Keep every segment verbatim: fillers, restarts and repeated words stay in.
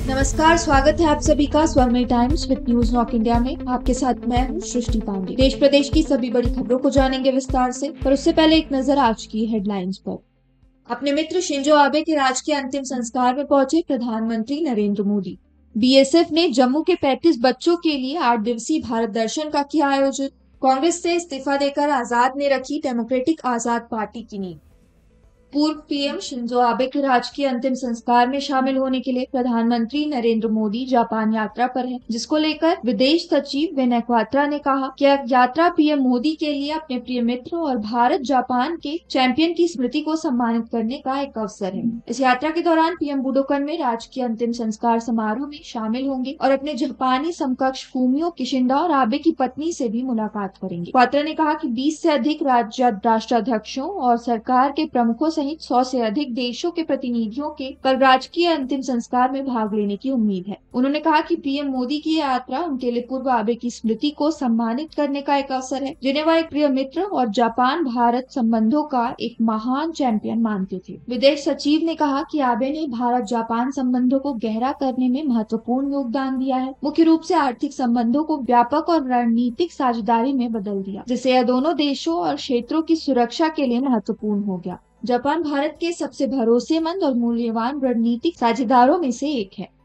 नमस्कार, स्वागत है आप सभी का स्वरमय Times with News Knock India में। आपके साथ मैं हूं सृष्टि पांडे। देश प्रदेश की सभी बड़ी खबरों को जानेंगे विस्तार से, पर उससे पहले एक नजर आज की हेडलाइंस पर। अपने मित्र शिंजो आबे के राजकीय अंतिम संस्कार में पहुंचे प्रधानमंत्री नरेंद्र मोदी। बीएसएफ ने जम्मू के पैंतीस बच्चों के लिए आठ दिवसीय भारत दर्शन का किया आयोजन। कांग्रेस से इस्तीफा देकर आजाद ने रखी डेमोक्रेटिक आजाद पार्टी की नींव। पूर्व पीएम शिंजो आबे के राजकीय अंतिम संस्कार में शामिल होने के लिए प्रधानमंत्री नरेंद्र मोदी जापान यात्रा पर हैं, जिसको लेकर विदेश सचिव विनय क्वात्रा ने कहा कि यह यात्रा पीएम मोदी के लिए अपने प्रिय मित्र और भारत जापान के चैंपियन की स्मृति को सम्मानित करने का एक अवसर है। इस यात्रा के दौरान पीएम बुडोकन में राजकीय अंतिम संस्कार समारोह में शामिल होंगे और अपने जापानी समकक्ष फूमियो किशिंडा और आबे की पत्नी से भी मुलाकात करेंगे। क्वात्रा ने कहा कि बीस से अधिक राज्य राष्ट्राध्यक्षों और सरकार के प्रमुखों सहित सौ से अधिक देशों के प्रतिनिधियों के कल राजकीय अंतिम संस्कार में भाग लेने की उम्मीद है। उन्होंने कहा कि पीएम मोदी की यात्रा उनके लिए पूर्व आबे की स्मृति को सम्मानित करने का एक अवसर है, जिन्हें वह एक प्रिय मित्र और जापान भारत संबंधों का एक महान चैंपियन मानते थे। विदेश सचिव ने कहा कि आबे ने भारत जापान संबंधों को गहरा करने में महत्वपूर्ण योगदान दिया है, मुख्य रूप से आर्थिक संबंधों को व्यापक और रणनीतिक साझेदारी में बदल दिया, जिससे यह दोनों देशों और क्षेत्रों की सुरक्षा के लिए महत्वपूर्ण हो गया। जापान भारत के सबसे भरोसेमंद और मूल्यवान रणनीतिक साझेदारों में से एक है।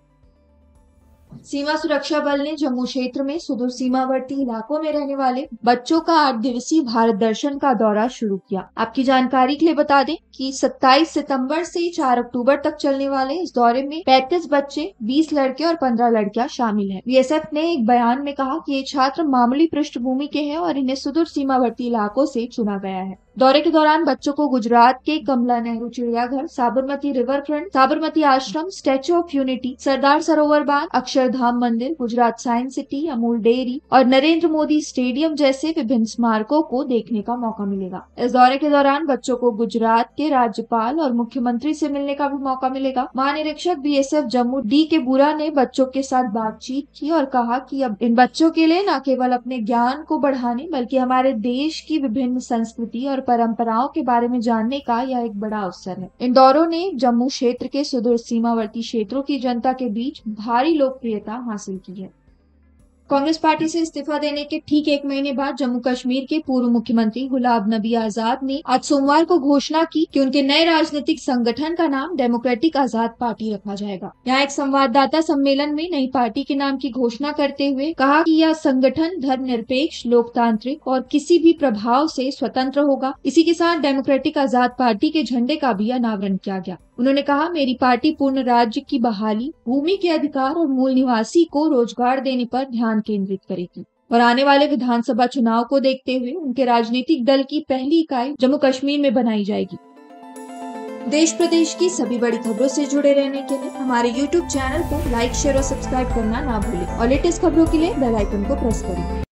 सीमा सुरक्षा बल ने जम्मू क्षेत्र में सुदूर सीमावर्ती इलाकों में रहने वाले बच्चों का आठ दिवसीय भारत दर्शन का दौरा शुरू किया। आपकी जानकारी के लिए बता दें कि सत्ताईस सितंबर से चार अक्टूबर तक चलने वाले इस दौरे में पैंतीस बच्चे, बीस लड़के और पंद्रह लड़कियां शामिल हैं। बीएसएफ ने एक बयान में कहा कि ये छात्र मामूली पृष्ठभूमि के हैं और इन्हें सुदूर सीमावर्ती इलाकों से चुना गया है। दौरे के दौरान बच्चों को गुजरात के कमला नेहरू चिड़ियाघर, साबरमती रिवर फ्रंट, साबरमती आश्रम, statue of unity, Sardar Sarovar बांध, अक्षरधाम मंदिर, Gujarat science city, Amul dairy और नरेंद्र मोदी स्टेडियम जैसे विभिन्न स्मारकों को देखने का मौका मिलेगा। इस दौरे के दौरान बच्चों को गुजरात के राज्यपाल और मुख्यमंत्री से मिलने का भी मौका मिलेगा। महानिरीक्षक बीएसएफ जम्मू डी के बुरा ने बच्चों के साथ बातचीत की और कहा कि अब इन बच्चों के लिए न केवल अपने ज्ञान को बढ़ाने बल्कि हमारे देश की विभिन्न संस्कृति और परंपराओं के बारे में जानने का यह एक बड़ा अवसर है। इन दौरों ने जम्मू क्षेत्र के सुदूर सीमावर्ती क्षेत्रों की जनता के बीच भारी लोकप्रियता हासिल की है। कांग्रेस पार्टी से इस्तीफा देने के ठीक एक महीने बाद जम्मू कश्मीर के पूर्व मुख्यमंत्री गुलाम नबी आजाद ने आज सोमवार को घोषणा की कि उनके नए राजनीतिक संगठन का नाम डेमोक्रेटिक आजाद पार्टी रखा जाएगा। यहाँ एक संवाददाता सम्मेलन में नई पार्टी के नाम की घोषणा करते हुए कहा कि यह संगठन धर्मनिरपेक्ष, लोकतांत्रिक और किसी भी प्रभाव से स्वतंत्र होगा। इसी के साथ डेमोक्रेटिक आजाद पार्टी के झंडे का भी अनावरण किया गया। उन्होंने कहा, मेरी पार्टी पूर्ण राज्य की बहाली, भूमि के अधिकार और मूल निवासी को रोजगार देने पर ध्यान केंद्रित करेगी और आने वाले विधानसभा चुनाव को देखते हुए उनके राजनीतिक दल की पहली इकाई जम्मू कश्मीर में बनाई जाएगी। देश प्रदेश की सभी बड़ी खबरों से जुड़े रहने के लिए हमारे यूट्यूब चैनल को लाइक, शेयर और सब्सक्राइब करना ना भूलें और लेटेस्ट खबरों के लिए बेल आइकन को प्रेस करें।